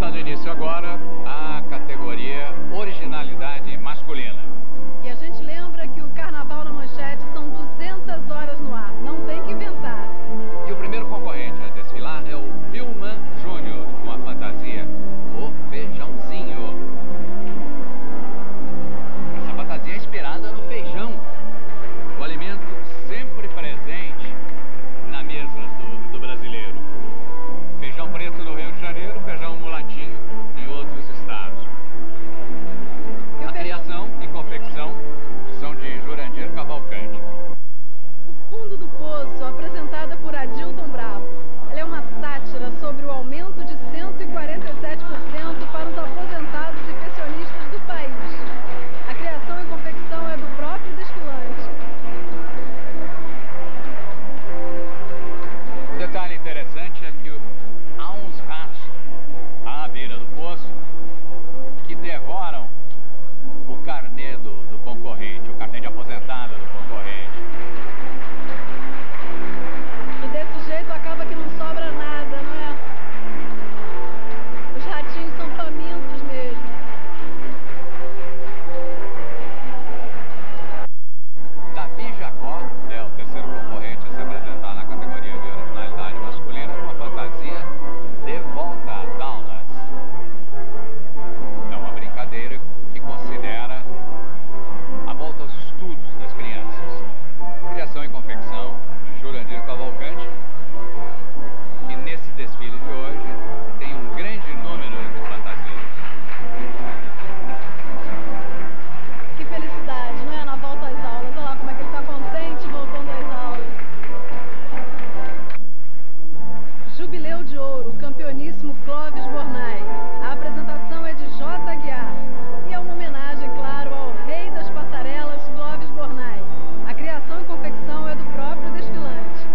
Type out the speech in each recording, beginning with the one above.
Dando início agora à categoria Originalidade Masculina. E a gente lembra que o Carnaval na Manchete são 200 horas no ar, não tem que inventar. E o primeiro concorrente a desfilar é o Vilman Júnior, com a fantasia O Feijãozinho. Essa fantasia é inspirada no feijão, o alimento sempre presente na mesa do brasileiro. Feijão preto no Rio de Janeiro, feijão mulatinho em outros estados. A criação e confecção são de Jurandir Cavalcante. O Fundo do Poço, apresentada por Adilton Bravo. Ela é uma sátira sobre o aumento de 147% para os aposentados e pensionistas do país. A criação e confecção é do próprio desfilante. Um detalhe interessante é que há uns ratos à beira do poço que devoram o carnê do concorrente, o carnê de aposentado do concorrente. E desse jeito acaba que não sobra nada, não é? Os ratinhos são famintos mesmo. Davi Jacó é o terceiro concorrente a se apresentar na categoria de originalidade masculina com a fantasia De Volta às Aulas. É uma brincadeira que considera a volta aos estudos das crianças. Criação e confecção de Jurandir Cavalcante, que nesse desfile de hoje tem um grande número de fantasias. Que felicidade, não é? Na volta às aulas. Olha lá como é que ele está contente voltando às aulas. Jubileu de Ouro, campeoníssimo Clóvis Bornai. A apresentação é de J. Aguiar. E é uma homenagem, claro, ao rei das passarelas, Clóvis Bornai. A criação e confecção é do próprio desfilante.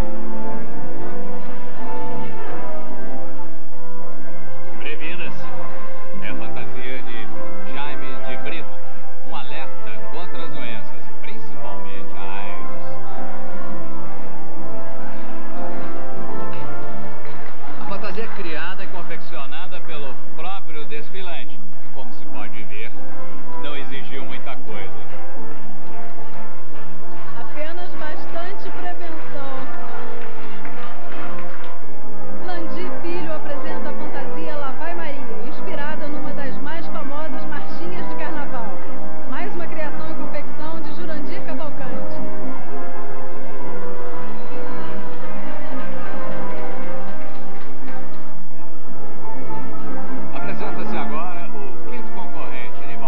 Previna-se é a fantasia de Jaime de Brito, um alerta contra as doenças, principalmente a AIDS. A fantasia é criada e confeccionada pelo próprio desfilante, e como se pode ver, não exigiu muita coisa. Apenas bastante prevenção. Landi Filho apresenta a fantasia Lá Vai Maria, inspirada numa das mais famosas marchinhas de carnaval. Mais uma criação e confecção de Jurandir Cavalcante. Apresenta-se agora o quinto concorrente,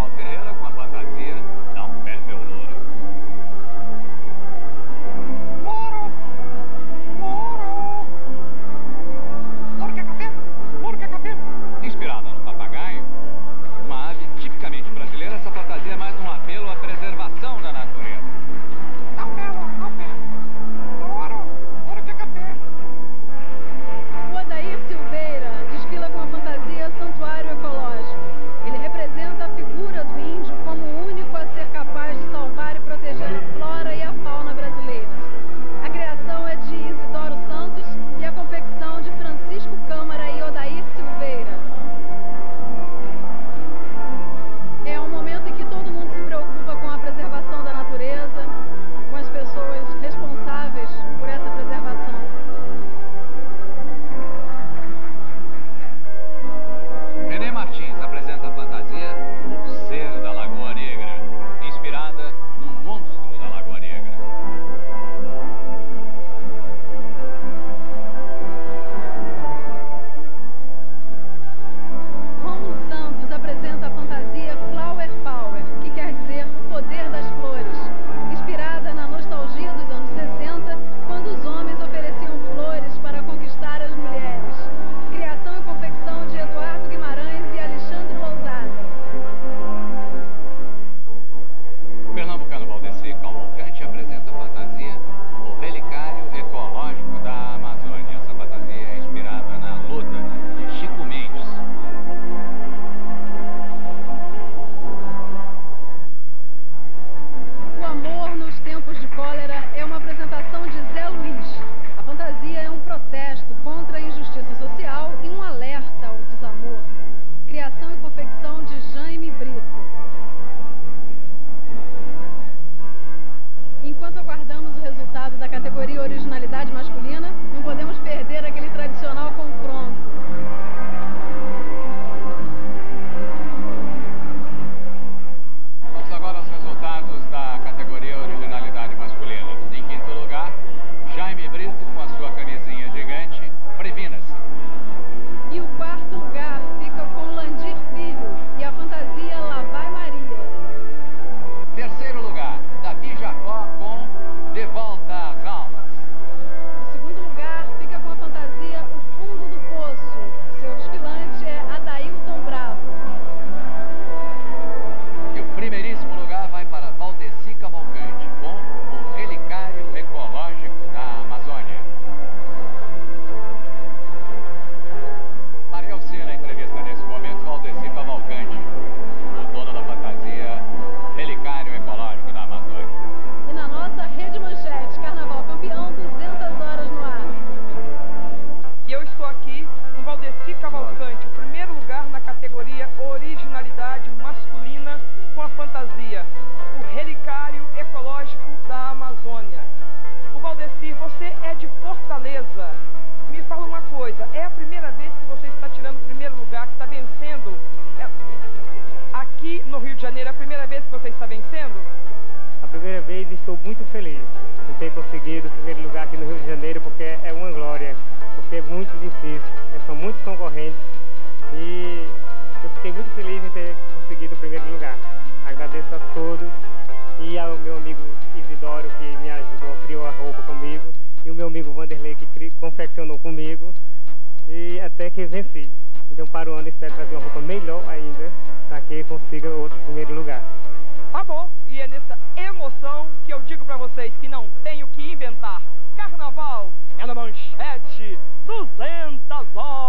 Valdeci Cavalcante, o primeiro lugar na categoria Originalidade Masculina com a fantasia, o Relicário Ecológico da Amazônia. O Valdeci, você é de Fortaleza. Me fala uma coisa, é a primeira vez que você está tirando o primeiro lugar, que está vencendo? Aqui no Rio de Janeiro, é a primeira vez que você está vencendo? A primeira vez, estou muito feliz por ter conseguido o primeiro lugar aqui no Rio de Janeiro, porque é uma glória, porque é muito difícil, são muitos concorrentes e eu fiquei muito feliz em ter conseguido o primeiro lugar. Agradeço a todos e ao meu amigo Isidoro, que me ajudou, criou a roupa comigo, e o meu amigo Vanderlei, que confeccionou comigo, e até que venci. Então para o ano espero trazer uma roupa melhor ainda, para que consiga outro primeiro lugar. Tá bom, e é nessa emoção que eu digo pra vocês que não tenho que inventar. Carnaval é na Manchete 200 horas.